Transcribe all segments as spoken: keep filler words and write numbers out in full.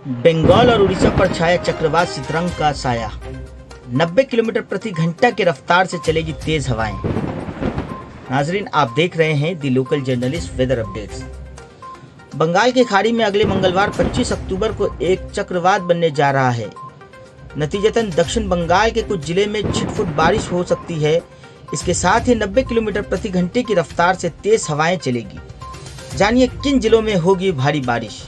बंगाल और उड़ीसा पर छाया चक्रवात सितरंग का साया। नब्बे किलोमीटर प्रति घंटा की रफ्तार से चलेगी तेज हवाएं। नाजरीन, आप देख रहे हैं the local journalist weather updates. Bengal की खाड़ी में अगले मंगलवार पच्चीस अक्टूबर को एक चक्रवात बनने जा रहा है। नतीजतन दक्षिण बंगाल के कुछ जिले में छिटपुट बारिश हो सकती है। इसके साथ ही नब्बे किलोमीटर प्रति घंटे की रफ्तार से तेज हवाएं चलेगी। जानिए किन जिलों में होगी भारी बारिश।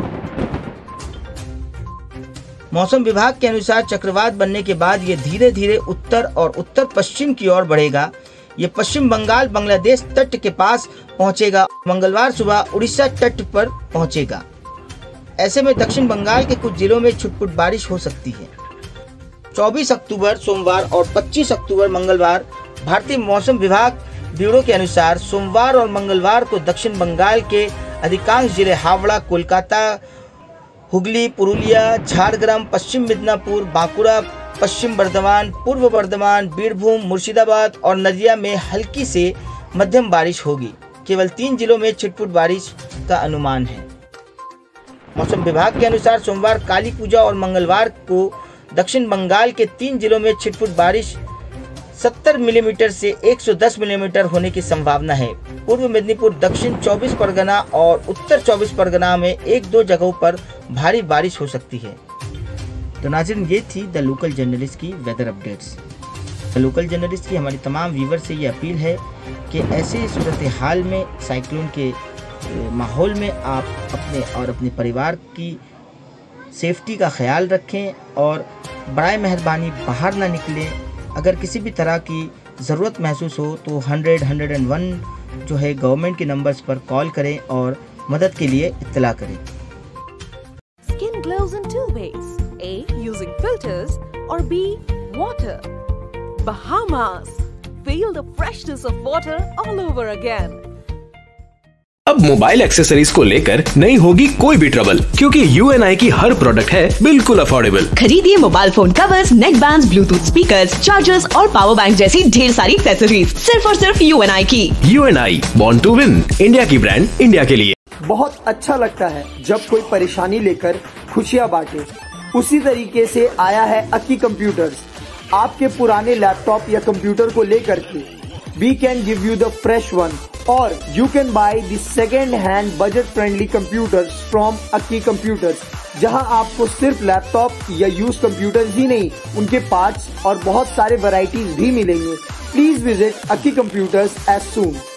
मौसम विभाग के अनुसार चक्रवात बनने के बाद ये धीरे धीरे उत्तर और उत्तर पश्चिम की ओर बढ़ेगा। ये पश्चिम बंगाल बांग्लादेश तट के पास पहुंचेगा। मंगलवार सुबह उड़ीसा तट पर पहुंचेगा। ऐसे में दक्षिण बंगाल के कुछ जिलों में छुटपुट बारिश हो सकती है। चौबीस अक्टूबर सोमवार और पच्चीस अक्टूबर मंगलवार भारतीय मौसम विभाग ब्यूरो के अनुसार सोमवार और मंगलवार को दक्षिण बंगाल के अधिकांश जिले हावड़ा, कोलकाता, हुगली, पुरुलिया, झारग्राम, पश्चिम मिदनापुर, बांकुड़ा, पश्चिम बर्धमान, पूर्व बर्धमान, बीरभूम, मुर्शिदाबाद और नदिया में हल्की से मध्यम बारिश होगी। केवल तीन जिलों में छिटपुट बारिश का अनुमान है। मौसम विभाग के अनुसार सोमवार काली पूजा और मंगलवार को दक्षिण बंगाल के तीन जिलों में छिटपुट बारिश सत्तर मिलीमीटर से एक सौ दस मिलीमीटर होने की संभावना है। पूर्व मेदिनीपुर, दक्षिण चौबीस परगना और उत्तर चौबीस परगना में एक दो जगहों पर भारी बारिश हो सकती है। तो नाज़रीन, ये थी द लोकल जर्नलिस्ट की weather updates. The local journalist की हमारी तमाम व्यूवर से ये अपील है कि ऐसे सूरत हाल में, साइक्लोन के माहौल में आप अपने और अपने परिवार की सेफ्टी का ख्याल रखें और बराए मेहरबानी बाहर ना निकलें। अगर किसी भी तरह की ज़रूरत महसूस हो तो हंड्रेड, हंड्रेड एंड वन जो है गवर्नमेंट के नंबर्स पर कॉल करें और मदद के लिए इत्तला करें। Skin glows in two ways. A. Using filters or B. Water. Bahamas. Feel the freshness of water all over again. अब मोबाइल एक्सेसरीज को लेकर नहीं होगी कोई भी ट्रबल, क्योंकि यू एन आई की हर प्रोडक्ट है बिल्कुल अफोर्डेबल। खरीदिए mobile phone covers, neck bands, Bluetooth speakers, chargers और पावर बैंक जैसी ढेर सारी एक्सेसरीज सिर्फ और सिर्फ यू एन आई की। U N I, born to win, India की ब्रांड, इंडिया के लिए। बहुत अच्छा लगता है जब कोई परेशानी लेकर खुशियाँ बांटे। उसी तरीके से आया है अक्की कंप्यूटर्स। आपके पुराने लैपटॉप या कंप्यूटर को लेकर के we can give you the fresh one, or you can buy the second hand budget friendly computers from Akki Computers, जहां आपको सिर्फ लैपटॉप या यूज कंप्यूटर्स ही नहीं, उनके पार्ट्स और बहुत सारे वैरायटीज भी मिलेंगे। Please visit Akki Computers as soon।